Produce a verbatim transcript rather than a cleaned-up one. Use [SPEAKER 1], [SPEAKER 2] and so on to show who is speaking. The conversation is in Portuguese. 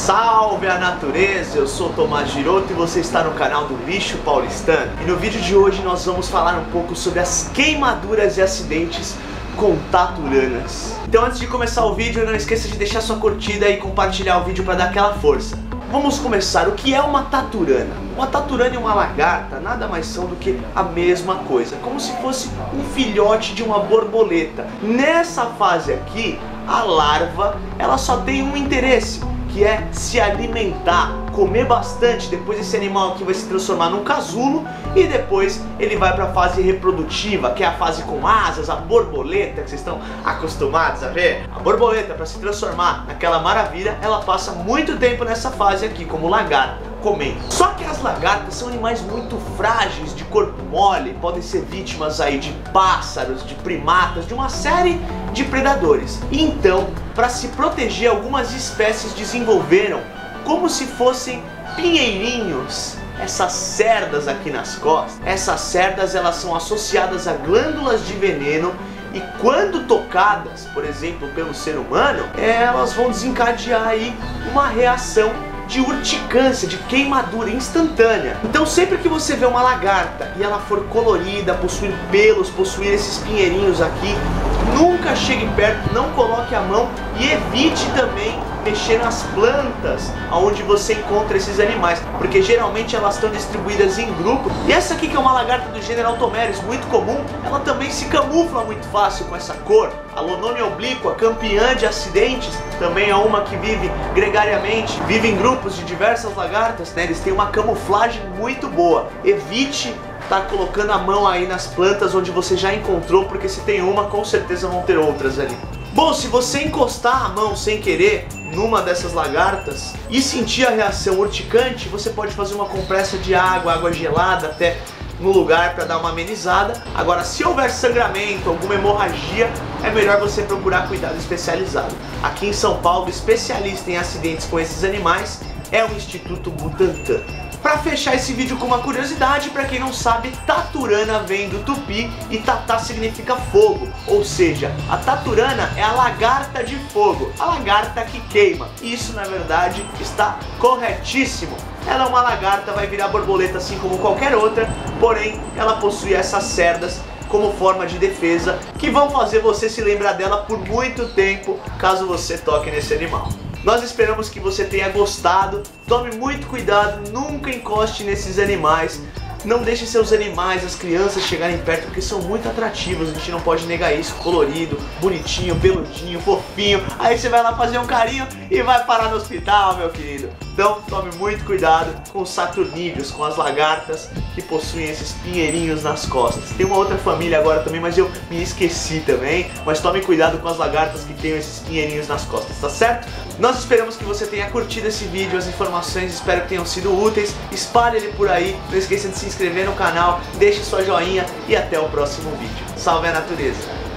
[SPEAKER 1] Salve a natureza, eu sou Tomás Giroto e você está no canal do Lixo Paulistano. E no vídeo de hoje nós vamos falar um pouco sobre as queimaduras e acidentes com taturanas. Então antes de começar o vídeo, não esqueça de deixar sua curtida e compartilhar o vídeo para dar aquela força. Vamos começar. O que é uma taturana? Uma taturana e uma lagarta nada mais são do que a mesma coisa, como se fosse um filhote de uma borboleta. Nessa fase aqui, a larva ela só tem um interesse, que é se alimentar, comer bastante. Depois esse animal aqui vai se transformar num casulo e depois ele vai para a fase reprodutiva, que é a fase com asas, a borboleta que vocês estão acostumados a ver. A borboleta, para se transformar naquela maravilha, ela passa muito tempo nessa fase aqui como lagarta, comendo. Só que as lagartas são animais muito frágeis, de corpo mole, podem ser vítimas aí de pássaros, de primatas, de uma série de predadores. Então, para se proteger, algumas espécies desenvolveram como se fossem pinheirinhos, essas cerdas aqui nas costas. Essas cerdas elas são associadas a glândulas de veneno e quando tocadas, por exemplo, pelo ser humano, elas vão desencadear aí uma reação de urticância, de queimadura instantânea. Então sempre que você vê uma lagarta e ela for colorida, possuir pelos, possuir esses pinheirinhos aqui, nunca chegue perto, não coloque a mão e evite também mexer nas plantas onde você encontra esses animais, porque geralmente elas estão distribuídas em grupo. E essa aqui, que é uma lagarta do gênero Altomeris, muito comum, ela também se camufla muito fácil com essa cor. A Lonome oblíqua, campeã de acidentes, também é uma que vive gregariamente, vive em grupos de diversas lagartas, né? Eles têm uma camuflagem muito boa. Evite tá colocando a mão aí nas plantas onde você já encontrou, porque se tem uma, com certeza vão ter outras ali. Bom, se você encostar a mão sem querer numa dessas lagartas e sentir a reação urticante, você pode fazer uma compressa de água, água gelada até no lugar para dar uma amenizada. Agora, se houver sangramento, alguma hemorragia, é melhor você procurar cuidado especializado. Aqui em São Paulo, especialista em acidentes com esses animais é o Instituto Butantan. Para fechar esse vídeo com uma curiosidade, para quem não sabe, taturana vem do tupi e tatá significa fogo, ou seja, a taturana é a lagarta de fogo, a lagarta que queima. Isso na verdade está corretíssimo. Ela é uma lagarta, vai virar borboleta assim como qualquer outra, porém ela possui essas cerdas como forma de defesa que vão fazer você se lembrar dela por muito tempo caso você toque nesse animal. Nós esperamos que você tenha gostado. Tome muito cuidado, nunca encoste nesses animais. Não deixe seus animais, as crianças chegarem perto, porque são muito atrativos, a gente não pode negar isso. Colorido, bonitinho, peludinho, fofinho. Aí você vai lá fazer um carinho e vai parar no hospital, meu querido. Então tome muito cuidado com os saturnídeos, com as lagartas que possuem esses pinheirinhos nas costas. Tem uma outra família agora também, mas eu me esqueci também. Mas tome cuidado com as lagartas que têm esses pinheirinhos nas costas, tá certo? Nós esperamos que você tenha curtido esse vídeo, as informações, espero que tenham sido úteis. Espalhe ele por aí, não esqueça de se inscrever no canal, deixe sua joinha e até o próximo vídeo. Salve a natureza!